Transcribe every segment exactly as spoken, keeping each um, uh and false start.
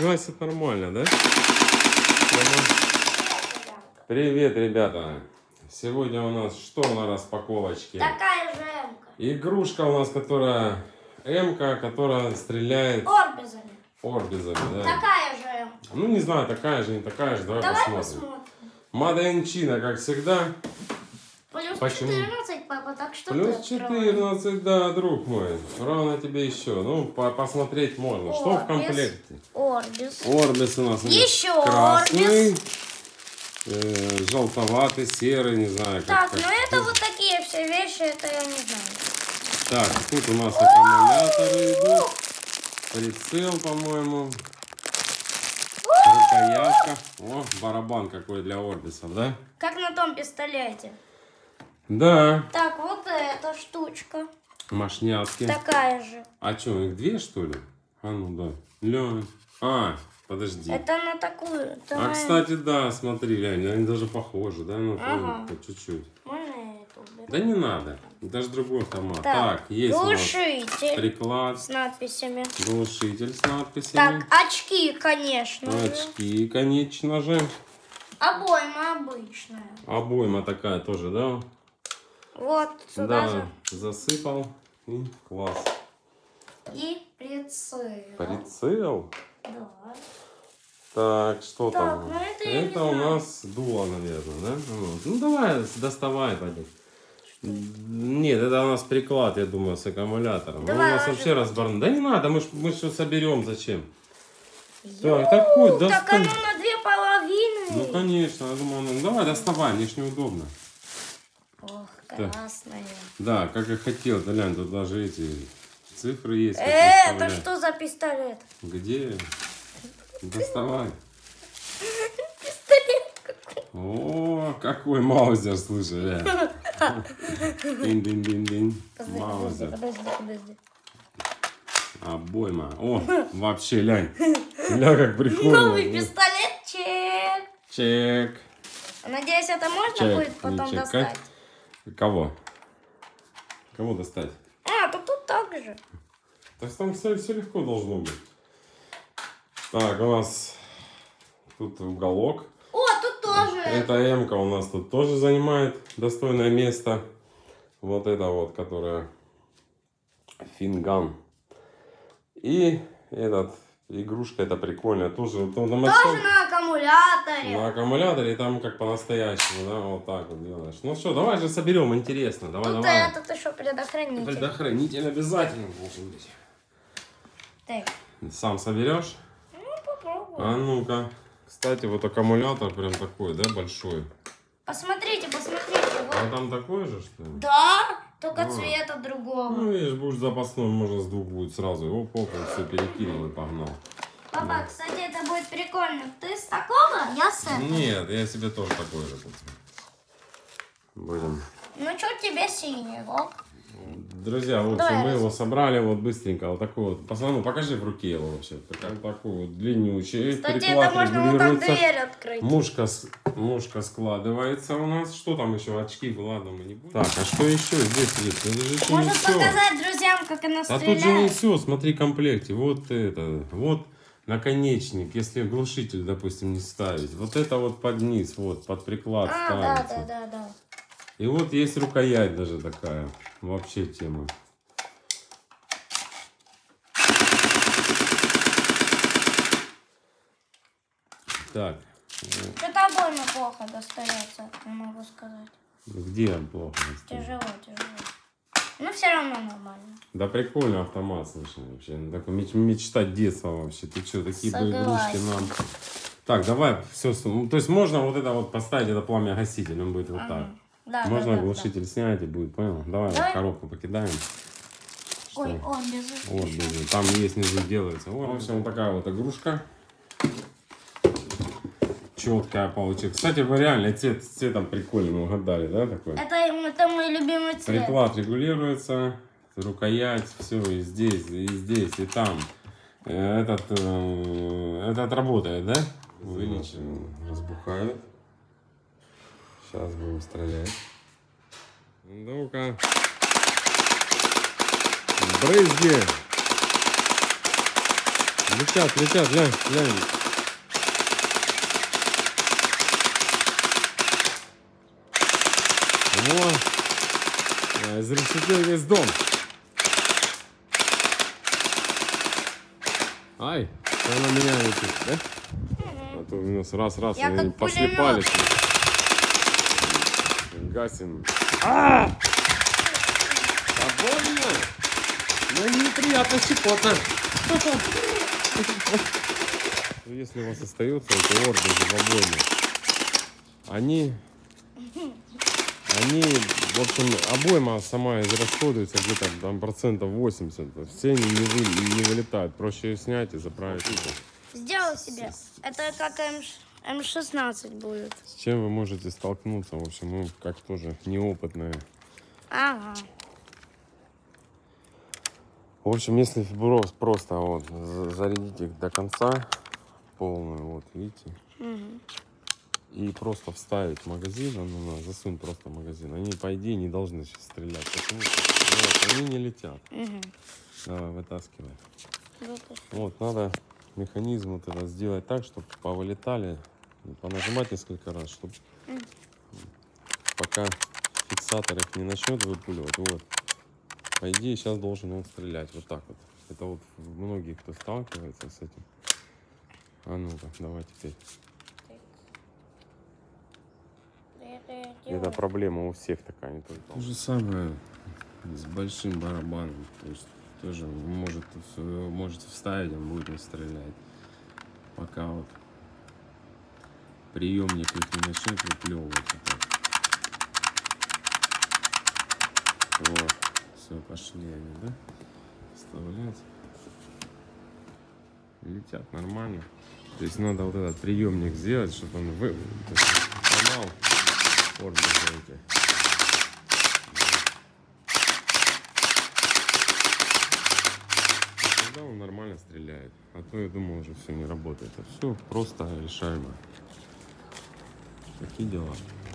гасит нормально, да? Привет, ребята! Сегодня у нас что на распаковочке? Такая же М-ка. Игрушка у нас, которая М-ка, которая стреляет Орбизами. Орбизами, да. Такая же М-ка. Ну, не знаю, такая же, не такая же. Давай, Давай посмотрим. посмотрим. Маденчина, как всегда. Плюс Почему? четырнадцать, папа, так что Плюс ты открываешь. четырнадцать, да, друг мой. Равно тебе еще. Ну, по посмотреть можно. Орбис. Что в комплекте? Орбис. Орбис у нас Еще красный, Орбис. э, желтоватый, серый, не знаю. Так, как, ну как. это вот такие все вещи, это я не знаю. Так, тут у нас аккумуляторы идут. Прицел, по-моему. Рукоятка. О, барабан какой для Орбисов, да? Как на том пистолете. Да. Так, вот эта штучка. Мошнятки. Такая же. А что, их две, что ли? А ну да. Лёнь. А, подожди. Это на такую. Это А, на... кстати, да, смотри, Лянь, они даже похожи, да? Ну, Ага. по чуть-чуть. Можно я это уберу? Да не надо. Даже другой автомат. Так, Так, есть у нас глушитель приклад, с надписями. глушитель с надписями. Так, очки, конечно же. Очки, конечно же. Обойма обычная. Обойма такая тоже, да? Вот сюда Да, же. засыпал. И класс. И прицел. Прицел. Да. Так, что Так, там? ну это я не Это у знаю. нас дуло, наверное, да? Вот. Ну давай, доставай, пойдем. Нет, это у нас приклад, я думаю, с аккумулятором. Ну, у Давай, нас ложи вообще вот разборно. Да не надо, мы ж мы все соберем, зачем? Ю, Так, такой, так достань. оно на две половины. Ну конечно, я думаю, ну давай доставай, мне ж неудобно. Ох, красная. Да, как я хотел, да, Лянь, тут даже эти цифры есть. как Э, это выставлять. что за пистолет? Где? Доставай. Пистолет какой? О, какой маузер, слушай, Лянь. Дин-дин-дин-дин. Подожди, Маузер. подожди, подожди. Обойма. О, вообще, Лянь. Ля, как прикольно. Новый пистолетчик. Чек. Надеюсь, это можно Чек, будет не потом чекать. достать. Кого? Кого достать? А, тут, тут так же. То есть там все, все легко должно быть. Так, у нас тут уголок. О, тут тоже. Эта М-ка у нас тут тоже занимает достойное место. Вот это вот, которая финган. И этот, игрушка эта прикольная. Тоже, вот, на, Тоже на аккумуляторе. на аккумуляторе, там как по-настоящему, да, вот так вот делаешь. Ну что, давай же соберем, интересно. Давай, Тут давай. этот еще предохранитель. Предохранитель обязательно должен быть. Так, Сам соберешь? ну попробуй. А ну-ка. Кстати, вот аккумулятор прям такой, да, большой. Посмотрите, посмотрите. Вот. А там такой же, что ли? Да, только А. цвета другого. Ну, видишь, будешь запасной, можно с двух будет сразу. Оп, оп, он все перекинул и погнал. Папа, кстати, это будет прикольно. Ты с такого? Я с этого. Нет, я себе тоже такой же куплю. Будем. Ну что тебе синий, вот. Друзья, в общем, Давай мы раз. его собрали вот быстренько. Вот такой вот. Пацану, покажи в руке его вообще. Так, такой вот длиннючий. Кстати, Приклад это можно вот так регулируется. дверь открыть. Мушка, с- мушка складывается у нас. Что там еще? Очки, ладно, мы не будем. Так, а что еще здесь есть? Это же еще не Можно все. показать друзьям, как она А тут же не стреляет. все. Смотри, в комплекте. Вот это. Вот наконечник. Если глушитель, допустим, не ставить. Вот это вот под низ, вот, под приклад А, да, ставится. да, да, да. И вот есть рукоять даже такая. Вообще тема. Так. Что-то обойма плохо достается, не могу сказать. Где плохо? Тяжело, тяжело. Но все равно нормально. Да прикольный автомат, слушай, вообще. Ну, такой меч- мечта детства вообще. Ты что, такие бы игрушки Согласен. нам. Так, давай, все. То есть можно вот это вот поставить, это пламя-гаситель, он будет вот так. Ага. Да, Можно да, да, глушитель снять и будет, понял? Давай, Давай. коробку покидаем. да. Ой, он без Вот, без- там есть внизу делается. Вот, в общем, вот такая вот игрушка. Четкая получилась. Кстати, вы реально цвет, с цветом прикольно мы угадали, да, такой? Это, это мой любимый цвет. Приклад регулируется, рукоять, все и здесь, и здесь, и там. Э, Этот, э, этот работает, да? Увеличим, разбухает. Сейчас будем стрелять. Ну-ка. Брызги. Летят, летят, глянь, глянь. Вот. Изрешетил весь дом. Ай, что на меня летит, да? А то у нас раз-раз, Я они как пошли пулемет. палец. Гасим. А! А больно? Ну, неприятно, щекотно. Если у вас остается эти орды в обойме, они, они, в общем, обойма сама израсходуется где-то там процентов восемьдесят. Все они не, вы, не вылетают. Проще ее снять и заправить. Сделал себе. Это как эм шестнадцать будет. С чем вы можете столкнуться? В общем, мы как тоже неопытные. Ага. В общем, если просто вот зарядить их до конца, полную, вот видите, Угу. и просто вставить магазин, ну, на, засунь просто магазин, они по идее не должны сейчас стрелять, потому что вот, они не летят. Угу. Давай, вытаскивай. Вот. Вот, надо механизм вот это сделать так, чтобы повылетали, понажимать несколько раз, чтобы пока фиксатор их не начнет выпуливать, вот. По идее, сейчас должен он стрелять вот так вот. Это вот многие, кто сталкивается с этим. А ну-ка, давай теперь. Это проблема у всех такая, не только. То же самое с большим барабаном. То есть тоже может, можете вставить, он будет не стрелять. Пока вот приемник их не начнет выплевывать. Вот. Все, пошли они, да? Вставлять. Летят нормально. То есть надо вот этот приемник сделать, чтобы он вы... сломал орбиты эти. Тогда он нормально стреляет. А то я думал, уже все не работает. А все просто решаемо. Такие дела.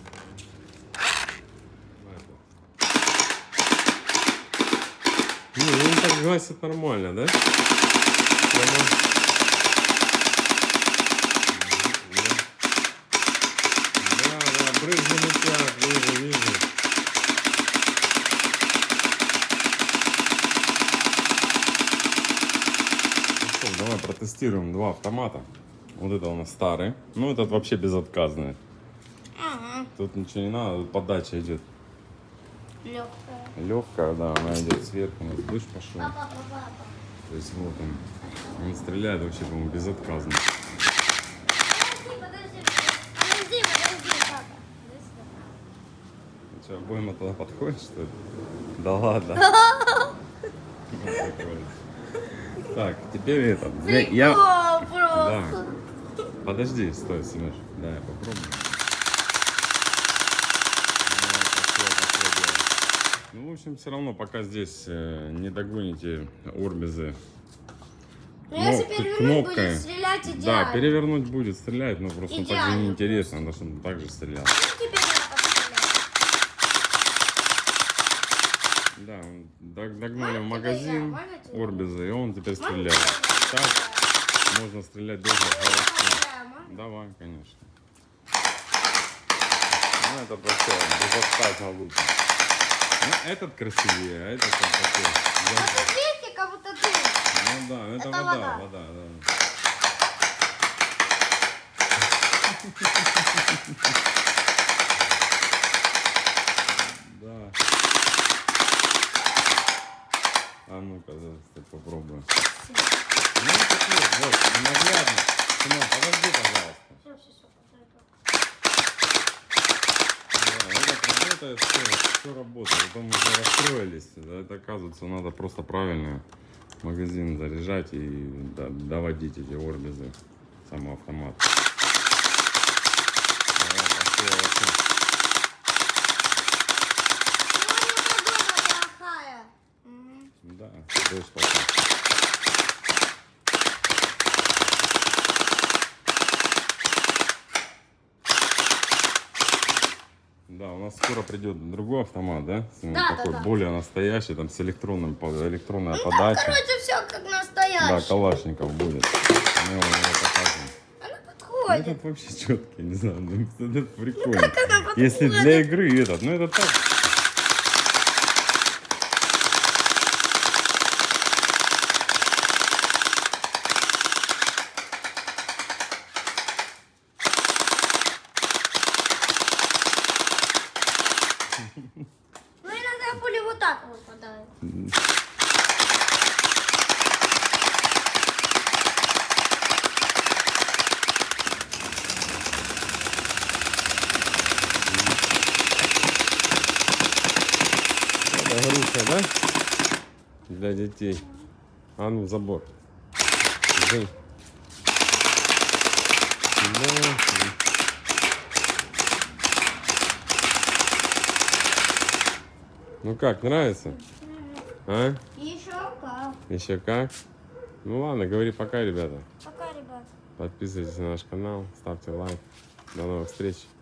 Ну, он так гасит нормально, да? Прямо... Да, да, брызги летят, вижу, вижу. Ну что, давай протестируем два автомата. Вот это у нас старый. Ну, этот вообще безотказный. Ага. Тут ничего не надо, тут подача идет. Легкая. Легкая, да, она идет сверху, у нас дождь пошел. Папа, папа, папа. То есть вот он, он стреляет вообще, по-моему, безотказно. Подожди, подожди, подожди, подожди, папа. Ну что, обойма туда подходит, что ли? Да ладно. Так, теперь это. Я... О, Да. просто. Подожди, стой, Сереж. Да, я попробую. Ну, в общем, все равно, пока здесь э, не догоните орбизы. Ну, если кно- перевернуть, кнопкой. будет стрелять идеально. Да, перевернуть будет стрелять, но просто так же Идеально неинтересно, надо, чтобы он так же стрелял. Ну, теперь я постреляю. Да, он дог- догнали в Можно магазин тебя я? Можно тебя? орбизы, и он теперь Можно стреляет. я? Так, можно стрелять долго. Да, можно? Давай, конечно. Ну, это вообще безотказно лучше. Ну, этот красивее, а этот там такой. Вот тут видите, как будто ты. Ну да, это, Это вода, вода. вода, да. Да. А ну-ка, да, кстати, попробуем. Ну, это вот, вот, наглядно. Сынок, подожди, пожалуйста. Все, все, все, Да, это работает, все, все работает. Потом уже расстроились. Это, оказывается, надо просто правильно магазин заряжать и да, доводить эти орбизы самого автомата. Давай, пошли, пошли. Да, дождь пошел. Да, у нас нас скоро придет другой автомат, да? Ну, Да, такой да, да. более настоящий, там с электронным, электронная Ну, там, подача. короче, все как Да, настоящий. Калашников будет. Мы его покажем. Она подходит. Этот вообще четкий, не знаю, ну, это прикольно. Как она подходит? Если для игры этот, ну это так. Ну, иногда пули вот так выпадают. Это игрушка, да? Для детей. А ну, забор. Жень. Да. Ну как, нравится? А? Еще как. Еще как? Ну ладно, говори пока, ребята. Пока, ребят. Подписывайтесь на наш канал, ставьте лайк. До новых встреч.